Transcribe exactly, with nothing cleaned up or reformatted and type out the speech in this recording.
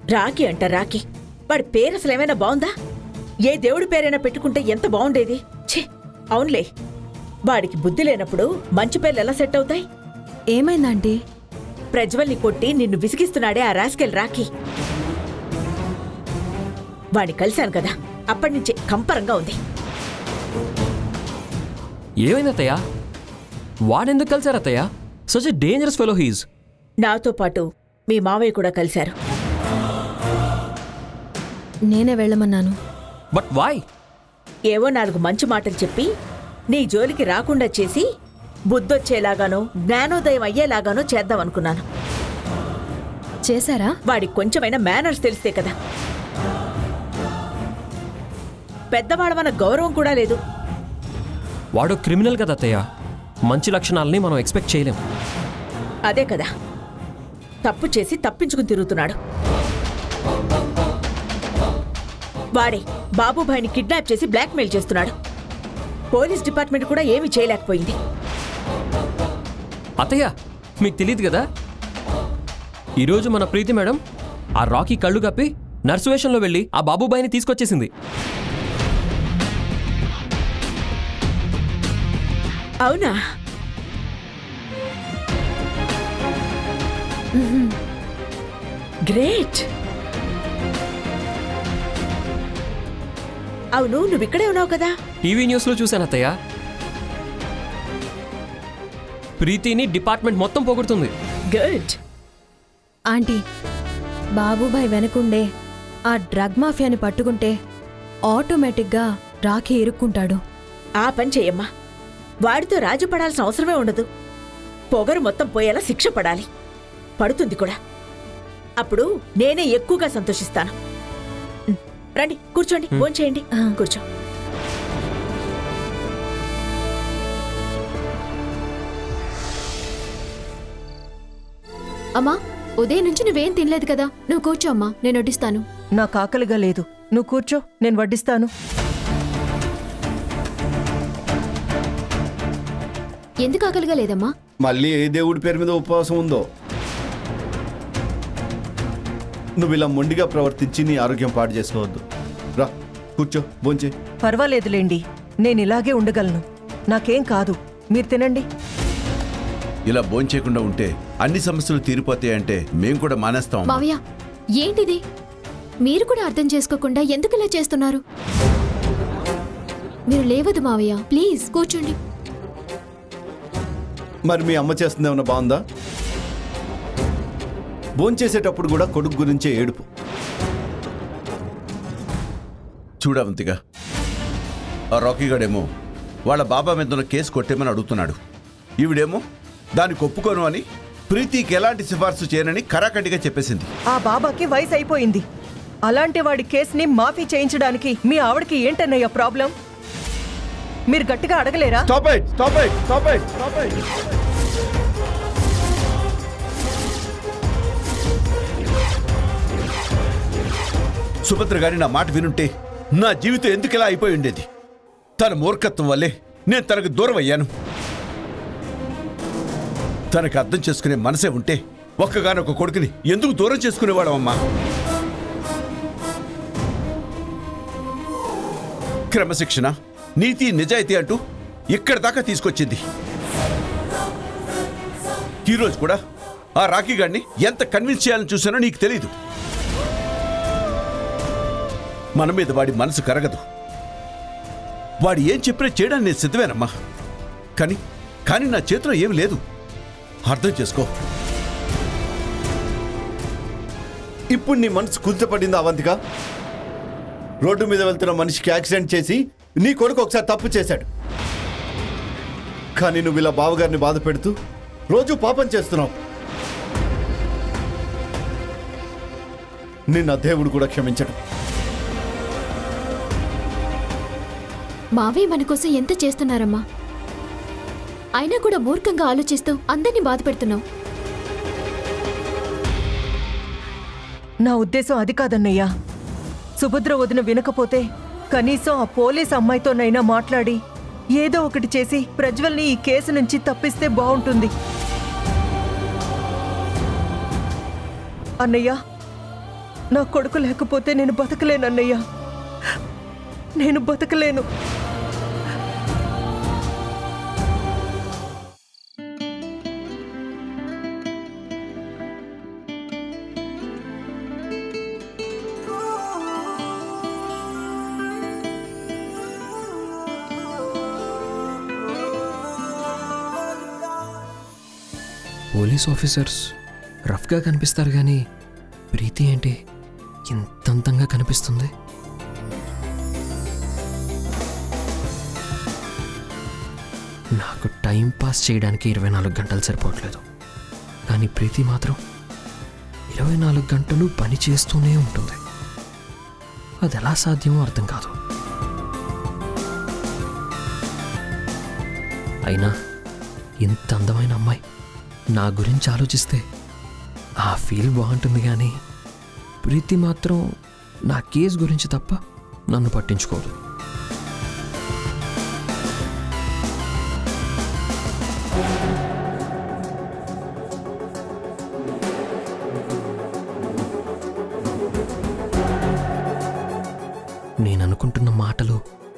రాఖీ అంట రాఖీ. వాడి పేరు అసలు ఏమైనా బాగుందా? ఏ దేవుడి పేరైనా పెట్టుకుంటే ఎంత బాగుండేది. ఛీ, అవునులే, వాడికి బుద్ధి లేనప్పుడు మంచి పేర్లు ఎలా సెట్ అవుతాయి? ఏమైందంటీ? ప్రజ్వల్ని కొట్టి నిన్ను విసిగిస్తున్నాడే ఆ రాస్కెల్ రాఖీ. వాడిని కలిశాను కదా, అప్పటి నుంచే కంపరంగా ఉంది. ఏమైందత్తయ్యా? వాడెందుకు కలిశారత్తయ్యా? Such a dangerous fellow he's. నాతో పాటు మీ మావయ్య కూడా కలిశారు. నేనే వెళ్ళమన్నాను. But why? ఏవో నాలుగు మంచి మాటలు చెప్పి నీ జోలికి రాకుండా చేసి బుద్ధొచ్చేలాగానో జ్ఞానోదయం అయ్యేలాగానో చేద్దామనుకున్నాను. చేశారా? వాడికి కొంచెమైనా మేనర్స్ తెలిస్తే కదా. పెద్దవాళ్ళమన్న గౌరవం కూడా లేదు. వాడు క్రిమినల్ కదా అత్తయ్య. మంచి లక్షణాలని మనం ఎక్స్పెక్ట్ చేయలేం. అదే కదా, తప్పు చేసి తప్పించుకుని తిరుగుతున్నాడు. వాడే బాబుభాయిని కిడ్నాప్ చేసి బ్లాక్మెయిల్ చేస్తున్నాడు. పోలీస్ డిపార్ట్మెంట్ కూడా ఏమీ చేయలేకపోయింది. అత్తయ్య, మీకు తెలియదు కదా, ఈరోజు మన ప్రీతి మేడం ఆ రాకీ కళ్ళు కప్పి నర్సు వేషంలో వెళ్ళి ఆ బాబుబాయిని తీసుకొచ్చేసింది. అవునా? గ్రేట్. అవును, నువ్వు ఇక్కడే ఉన్నావు కదా? టీవీ న్యూస్లో చూశాను అత్తయ్య. ప్రీతిని డిపార్ట్మెంట్ మొత్తం పొగుడుతుంది. గుడ్. ఆంటీ, బాబుబాయ్ వెనకుండే ఆ డ్రగ్ మాఫియాని పట్టుకుంటే ఆటోమేటిక్గా రాఖీ ఇరుక్కుంటాడు. ఆ పని చెయ్యమ్మా. వాడితో రాజు పడాల్సిన అవసరమే ఉండదు. పొగరు మొత్తం పోయేలా శిక్ష పడాలి. పడుతుంది కూడా. అప్పుడు నేనే ఎక్కువగా సంతోషిస్తాను. రండి, కూర్చోండి, భోంచేయండి. కూర్చో. అమ్మా, ఉదయం నుంచి నువ్వేం తినలేదు కదా, నువ్వు కూర్చో అమ్మా, నేను వడ్డిస్తాను. నాకు ఆకలిగా లేదు, నువ్వు కూర్చో, నేను వడ్డిస్తాను. ఎందుకు ఆకలిగా లేదమ్మా? మళ్ళీ ఏ దేవుడి పేరు మీద ఉపవాసం ఉందో. నువ్వు ఇలా మొండిగా ప్రవర్తించి నీ ఆరోగ్యం పాడు చేసుకోవద్దు. రా కూర్చో, భోంచే. పర్వాలేదులేండి, నేను ఇలాగే ఉండగలను, నాకేం కాదు, మీరు తినండి. ఇలా భోంచేయకుండా ఉంటే అన్ని సమస్యలు తీరిపోతాయంటే మేం కూడా మానేస్తాం. మావయ్య, ఏంటిది? మీరు కూడా అర్థం చేసుకోకుండా ఎందుకు ఇలా చేస్తున్నారు? మీరు లేవదు మావయ్య, ప్లీజ్ కూర్చోండి. మరి మీ అమ్మ చేస్తుంది ఏమన్నా బాగుందా? భోంచేసేటప్పుడు కూడా కొడుకు గురించే ఏడుపు. చూడవంతిగా, ఆ రాకీగాడేమో వాళ్ళ బాబా మీద ఉన్న కేసు కొట్టేమని అడుగుతున్నాడు. ఈవిడేమో దానికి ఒప్పుకోను అని ప్రీతికి ఎలాంటి సిఫార్సు చేయనని కరాఖండిగా చెప్పేసింది. ఆ బాబాకి వయసు అయిపోయింది. అలాంటి వాడి కేసుని మాఫీ చేయించడానికి మీ ఆవిడకి ఏంటన్నయ్య ప్రాబ్లం? మీరు గట్టిగా అడగలేరా? సుభద్ర గారి నా మాట వినుంటే నా జీవితం ఎందుకు ఇలా అయిపోయి ఉండేది. తన మూర్ఖత్వం వల్లే నేను తనకు దూరం అయ్యాను. తనకు అర్థం చేసుకునే మనసే ఉంటే ఒక్కగానొక్క కొడుకుని ఎందుకు దూరం చేసుకునేవాడమ్మా? క్రమశిక్షణ, నీతి, నిజాయితీ అంటూ ఇక్కడి దాకా తీసుకొచ్చింది. ఈరోజు కూడా ఆ రాఖీ గాడిని ఎంత కన్విన్స్ చేయాలని చూసానో నీకు తెలీదు. మన మీద వాడి మనసు కరగదు. వాడు ఏం చెప్పినా చేయడానికి నేను సిద్ధమేనమ్మా. కానీ కానీ నా చేతిలో ఏమి లేదు. అర్థం చేసుకో. ఇప్పుడు నీ మనసు కుదుటపడిందా అవంతిక? రోడ్డు మీద వెళ్తున్న మనిషికి యాక్సిడెంట్ చేసి నీ కొడుకు ఒకసారి తప్పు చేశాడు. కానీ నువ్వు ఇలా బావగారిని బాధ పెడుతూ రోజు పాపం చేస్తున్నావు. నిన్న దేవుడు కూడా క్షమించడు. మావయ్య మన కోసం ఎంత చేస్తున్నారమ్మా, అయినా కూడా మూర్ఖంగా ఆలోచిస్తూ అందరినీ బాధ పెడుతున్నావు. నా ఉద్దేశం అది కాదన్నయ్యా. సుభద్ర వదిన వినకపోతే కనీసం ఆ పోలీస్ అమ్మాయితోనైనా మాట్లాడి ఏదో ఒకటి చేసి ప్రజ్వల్ని ఈ కేసు నుంచి తప్పిస్తే బాగుంటుంది. అన్నయ్య, నా కొడుకు లేకపోతే నేను బతకలేను అన్నయ్య. నేను బతకలేను. పోలీస్ ఆఫీసర్స్ రఫ్గా కనిపిస్తారు కానీ ప్రీతి ఏంటి ఇంత అందంగా కనిపిస్తుంది? నాకు టైం పాస్ చేయడానికి ఇరవై నాలుగు గంటలు సరిపోవట్లేదు, కానీ ప్రీతి మాత్రం ఇరవై నాలుగు గంటలు పని చేస్తూనే ఉంటుంది. అది ఎలా సాధ్యమో అర్థం కాదు. అయినా ఇంత అందమైన అమ్మాయి నా గురించి ఆలోచిస్తే ఆ ఫీల్ బాగుంటుంది, కానీ ప్రీతి మాత్రం నా కేసు గురించి తప్ప నన్ను పట్టించుకోదు. నేను అనుకుంటున్న మాటలు